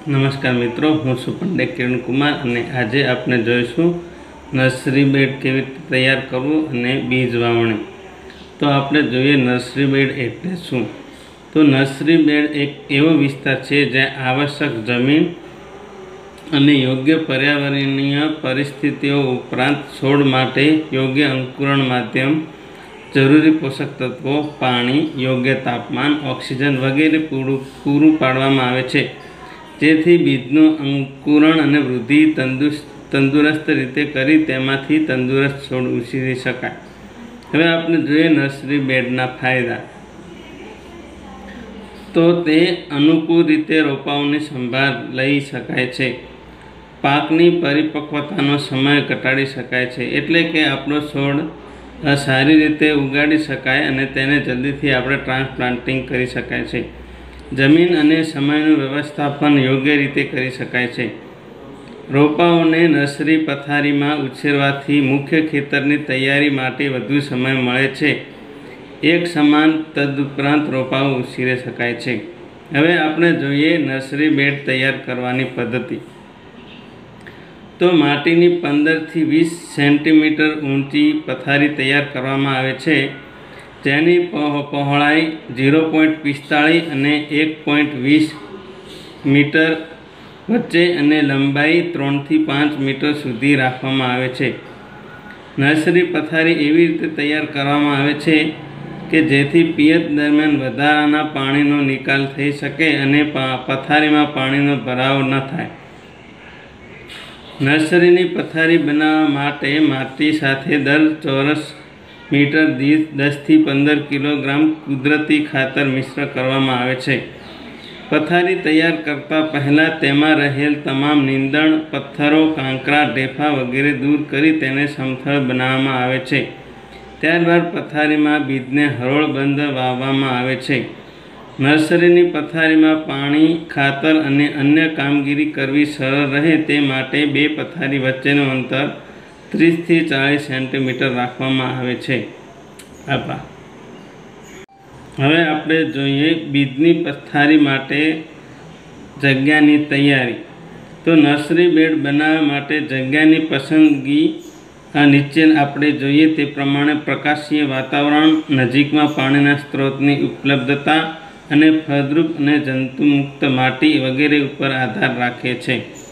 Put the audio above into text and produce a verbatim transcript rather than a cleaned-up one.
नमस्कार मित्रों, हूँ છું પંડ્યા કિરણ કુમાર અને આજે આપણે જોઈશું નર્સરી બેડ કેવી રીતે તૈયાર કરવું અને બીજ વાવણી। તો આપણે જોઈએ નર્સરી બેડ એટલે શું। તો નર્સરી બેડ એક એવો વિસ્તાર છે જ્યાં આવશ્યક જમીન અને યોગ્ય પર્યાવરણીય પરિસ્થિતિઓ ઉપરાંત છોડ માટે યોગ્ય અંકુરણ માધ્યમ, જરૂરી પોષક તત્વો, પાણી, યોગ્ય તાપમાન, ઓક્સિજન વગેરે પૂરું પૂરું પાડવામાં આવે છે, જેથી બીજનું અંકુરણ અને વૃદ્ધિ તંદુરસ્ત રીતે કરી તેમાંથી તંદુરસ્ત છોડ ઉછેરી શકાય। હવે આપણે જોઈએ નર્સરી બેડના ફાયદા। તો તે અનુકૂળ રીતે રોપાઓની સંભાળ લઈ શકાય છે, પાકની પરિપક્વતાનો સમય ઘટાડી શકાય છે, એટલે કે આપણો છોડ સારી રીતે ઉગાડી શકાય અને તેને જલ્દીથી આપણે ટ્રાન્સપ્લાન્ટિંગ કરી શકાય છે। જમીન અને સમયનું વ્યવસ્થાપન યોગ્ય રીતે કરી શકાય છે। રોપાઓને નર્સરી પથારીમાં ઉછેરવાથી મુખ્ય ખેતરની તૈયારી માટે વધુ સમય મળે છે, એક સમાન તદુપરાંત રોપાઓ ઉછેરી શકાય છે। હવે આપણે જોઈએ નર્સરી બેડ તૈયાર કરવાની પદ્ધતિ। તો માટીની પંદરથી વીસ સેન્ટીમીટર ઊંચી પથારી તૈયાર કરવામાં આવે છે, જેની પહોળાઈ ઝીરો પોઈન્ટ પિસ્તાળીસ અને એક પોઈન્ટ વીસ મીટર વચ્ચે અને લંબાઈ ત્રણથી પાંચ મીટર સુધી રાખવામાં આવે છે। નર્સરી પથારી એવી રીતે તૈયાર કરવામાં આવે છે કે જેથી પિયત દરમિયાન વધારાના પાણીનો નિકાલ થઈ શકે અને પથારીમાં પાણીનો ભરાવો ન થાય। નર્સરીની પથારી બનાવવા માટે માટી સાથે દર ચોરસ મીટર દીઠ દસથી પંદર કિલોગ્રામ કુદરતી ખાતર મિશ્ર કરવામાં આવે છે। પથારી તૈયાર કરતા પહેલાં તેમાં રહેલ તમામ નીંદણ, પથ્થરો, કાંકરા, ઢેફા વગેરે દૂર કરી તેને સમથળ બનાવવામાં આવે છે। ત્યારબાદ પથારીમાં બીજને હરોળબંધ વાવવામાં આવે છે। નર્સરીની પથારીમાં પાણી, ખાતર અને અન્ય કામગીરી કરવી સરળ રહે તે માટે બે પથારી વચ્ચેનું અંતર ત્રીસથી ચાલીસ સેન્ટીમીટર રાખવામાં આવે છે। આભાર। હવે આપણે જોઈએ બીજની પથારી માટે જગ્યાની તૈયારી। તો નર્સરી બેડ બનાવવા માટે જગ્યાની પસંદગી આ નીચે આપણે જોઈએ તે પ્રમાણે પ્રકાશીય વાતાવરણ, નજીકમાં પાણીના સ્ત્રોતની ઉપલબ્ધતા અને ફળદ્રુપ અને જંતુમુક્ત માટી વગેરે ઉપર આધાર રાખે છે।